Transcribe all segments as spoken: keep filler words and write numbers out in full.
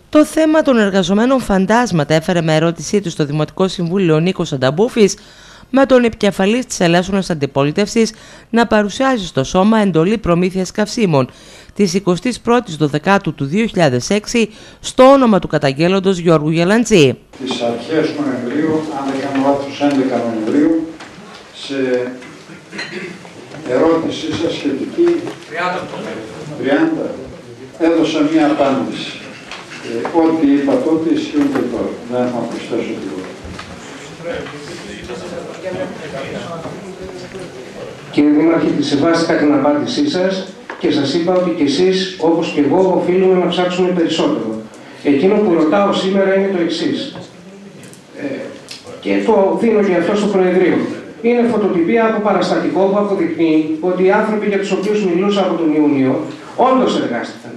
Το θέμα των εργαζομένων φαντάσματα έφερε με ερώτησή του στο Δημοτικό Συμβούλιο ο Νίκος Ανταμπούφης, με τον επικεφαλής της ελεύθερης αντιπολίτευσης να παρουσιάζει στο σώμα εντολή προμήθειας καυσίμων της εικοστής πρώτης Δωδεκάτου του δύο χιλιάδες έξι στο όνομα του καταγγέλλοντος Γιώργου Γελαντζή. Τις αρχές Νοεμβρίου, αν δεν κάνω λάθος έντεκα Νοεμβρίου, σε ερώτησή σας σχετική τριάντα, έδωσα μία απάντηση. Ε, ό,τι είπα τότε ισχύουν και τώρα. Δεν θα προσθέσω τίποτα. Κύριε Δήμαρχε, τη σεβάστηκα την απάντησή σας και σας είπα ότι κι εσείς, όπως και εγώ, οφείλουμε να ψάξουμε περισσότερο. Εκείνο που ρωτάω σήμερα είναι το εξής. Ε, και το δίνω και αυτό στο Προεδρείο. Είναι φωτοτυπία από παραστατικό που αποδεικνύει ότι οι άνθρωποι για τους οποίους μιλούσα από τον Ιούνιο όντως εργάστηκαν.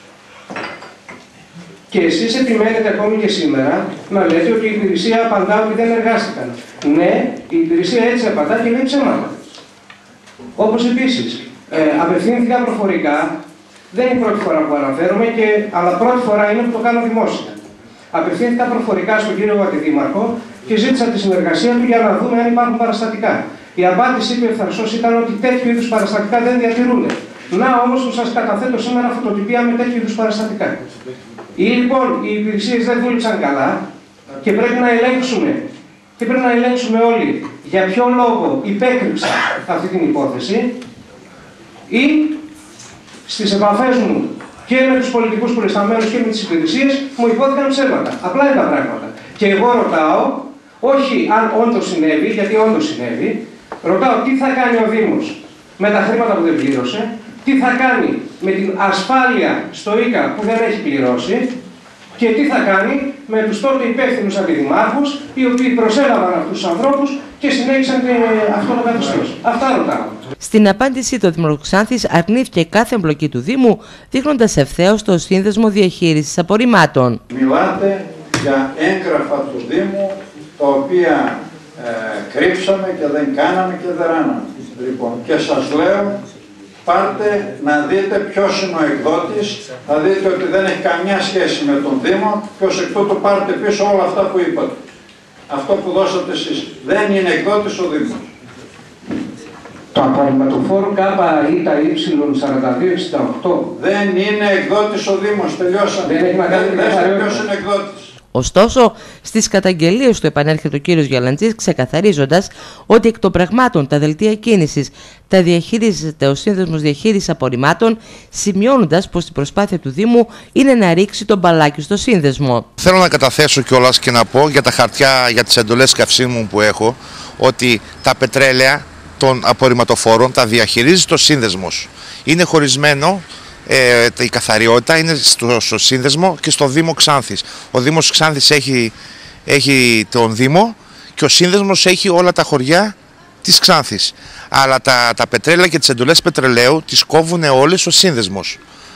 Και εσείς επιμένετε ακόμη και σήμερα να λέτε ότι η υπηρεσία απαντά ότι δεν εργάστηκαν. Ναι, η υπηρεσία έτσι απαντά και λέει ψέματα. Όπως επίσης, ε, απευθύνθηκα προφορικά, δεν είναι η πρώτη φορά που αναφέρομαι, και, αλλά πρώτη φορά είναι που το κάνω δημόσια. Απευθύνθηκα προφορικά στον κύριο Αντιδήμαρχο και ζήτησα τη συνεργασία του για να δούμε αν υπάρχουν παραστατικά. Η απάντησή του ευθαρσώς ήταν ότι τέτοιου είδους παραστατικά δεν διατηρούνται. Να όμως που σας καταθέτω σήμερα φωτοτυπία με τέτοιου είδους παραστατικά. Ή λοιπόν οι υπηρεσίες δεν δούλεψαν καλά και πρέπει να ελέγξουμε και πρέπει να ελέγξουμε όλοι για ποιο λόγο υπέκρυψα αυτή την υπόθεση, ή στις επαφές μου και με τους πολιτικούς προϊσταμένους και με τις υπηρεσίες μου υπόθηκαν ψέματα. Απλά είναι τα πράγματα. Και εγώ ρωτάω, όχι αν όντως συνέβη, γιατί όντως συνέβη, ρωτάω τι θα κάνει ο Δήμος με τα χρήματα που δεν πλήρωσε, τι θα κάνει με την ασφάλεια στο ΙΚΑ που δεν έχει πληρώσει και τι θα κάνει με τους τότε υπεύθυνους αντιδημάρχους οι οποίοι προσέλαβαν αυτούς τους ανθρώπους και συνέχισαν αυτό το καθεστώς. Αυτά ρωτάω. Στην απάντησή του, ο Δήμαρχος Ξάνθης αρνήθηκε κάθε εμπλοκή του Δήμου, δείχνοντας ευθέως το Σύνδεσμο Διαχείρισης Απορριμμάτων. Μιλάτε για έγγραφα του Δήμου τα οποία ε, κρύψαμε και δεν κάναμε και δεν ράναμε. Λοιπόν, και σας λέω, πάρτε να δείτε ποιος είναι ο εκδότης, θα δείτε ότι δεν έχει καμιά σχέση με τον Δήμο και ως εκ τούτου πάρτε πίσω όλα αυτά που είπατε. Αυτό που δώσατε εσείς. Δεν είναι εκδότης ο Δήμος. Το απορριμματοφόρο ΚΑΠΑ ή τα Y σαράντα δύο εξήντα οκτώ. Δεν είναι εκδότης ο Δήμος, τελειώσαμε. Δεν έχει να κάνει δεν ποιος είναι εκδότης. Ωστόσο, στις καταγγελίες του επανέρχεται ο κύριος Γελαντζής, ξεκαθαρίζοντας ότι εκ των πραγμάτων τα δελτία κίνησης τα διαχειρίζεται ο Σύνδεσμος Διαχείρισης Απορριμμάτων, σημειώνοντας πως η προσπάθεια του Δήμου είναι να ρίξει τον μπαλάκι στο σύνδεσμο. Θέλω να καταθέσω κιόλας και να πω για τα χαρτιά, για τις εντολές καυσίμων που έχω, ότι τα πετρέλαια των απορριμματοφόρων τα διαχειρίζει το σύνδεσμος. Είναι χωρισμένο. Ε, η καθαριότητα είναι στο, στο σύνδεσμο και στο Δήμο Ξάνθης. Ο Δήμος Ξάνθης έχει, έχει τον Δήμο και ο σύνδεσμος έχει όλα τα χωριά της Ξάνθης. Αλλά τα, τα πετρέλαια και τις εντολές πετρελαίου τις κόβουν όλες ο σύνδεσμος.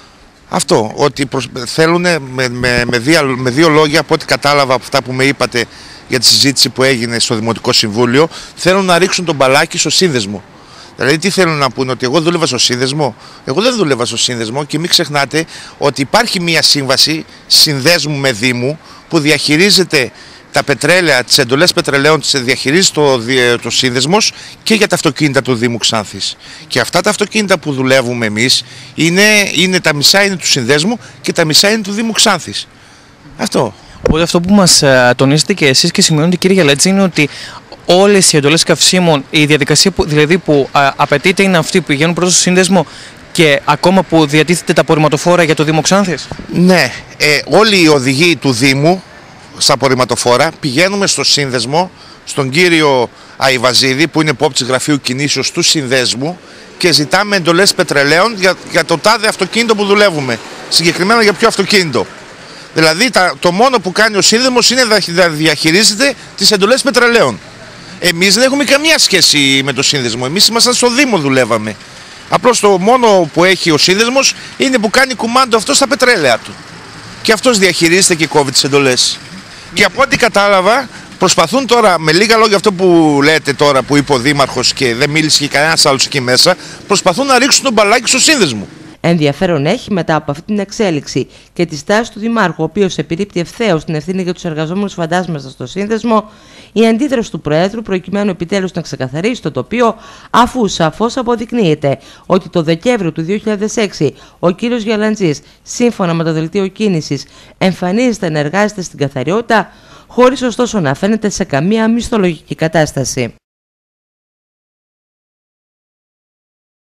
Αυτό, ότι προσ... θέλουν με, με, με, δύο, με δύο λόγια, από ό,τι κατάλαβα από αυτά που με είπατε για τη συζήτηση που έγινε στο Δημοτικό Συμβούλιο, θέλουν να ρίξουν τον μπαλάκι στο σύνδεσμο. Δηλαδή τι θέλουν να πούνε, ότι εγώ δούλευα στο σύνδεσμο? Εγώ δεν δούλευα στο σύνδεσμο και μην ξεχνάτε ότι υπάρχει μια σύμβαση συνδέσμου με Δήμου που διαχειρίζεται τα πετρέλαια, τις εντολές πετρελαίων τις διαχειρίζει το, το σύνδεσμος και για τα αυτοκίνητα του Δήμου Ξάνθης. Και αυτά τα αυτοκίνητα που δουλεύουμε εμείς είναι, είναι τα μισά είναι του συνδέσμου και τα μισά είναι του Δήμου Ξάνθης. Αυτό. Οπότε αυτό που μας τονίζετε και εσείς και σημειώνετε, κύριε Γελαντζή, είναι ότι όλες οι εντολές καυσίμων, η διαδικασία που, δηλαδή που α, απαιτείται είναι αυτή που πηγαίνουν προς το σύνδεσμο και ακόμα που διατίθεται τα απορριμματοφόρα για το Δήμο Ξάνθης. Ναι, ε, όλοι οι οδηγοί του Δήμου στα απορριμματοφόρα πηγαίνουμε στο σύνδεσμο, στον κύριο Αϊβαζίδη που είναι υπόπτης γραφείου κινήσεως του συνδέσμου και ζητάμε εντολές πετρελαίων για, για το τάδε αυτοκίνητο που δουλεύουμε. Συγκεκριμένα για ποιο αυτοκίνητο. Δηλαδή τα, το μόνο που κάνει ο σύνδεσμος είναι να διαχειρίζεται τις εντολές πετρελαίων. Εμείς δεν έχουμε καμία σχέση με το σύνδεσμο. Εμείς ήμασταν στο Δήμο, δουλεύαμε. Απλώς το μόνο που έχει ο σύνδεσμος είναι που κάνει κουμάντο αυτό στα πετρέλαια του. Και αυτός διαχειρίζεται και κόβει τις εντολές. Και από ό,τι κατάλαβα, προσπαθούν τώρα, με λίγα λόγια αυτό που λέτε τώρα, που είπε ο Δήμαρχος και δεν μίλησε και κανένας άλλος εκεί μέσα, προσπαθούν να ρίξουν τον μπαλάκι στο σύνδεσμο. Ενδιαφέρον έχει μετά από αυτή την εξέλιξη και τη στάση του Δημάρχου, ο οποίος επιρρύπτει ευθέως την ευθύνη για τους εργαζόμενους φαντάσματα στο σύνδεσμο, η αντίδραση του Προέδρου προκειμένου επιτέλους να ξεκαθαρίσει το τοπίο, αφού σαφώς αποδεικνύεται ότι το Δεκέμβριο του δύο χιλιάδες έξι ο κύριος Γιαλαντζής, σύμφωνα με το δελτίο κίνησης, εμφανίζεται να εργάζεται στην καθαριότητα, χωρίς ωστόσο να φαίνεται σε καμία μισθολογική κατάσταση.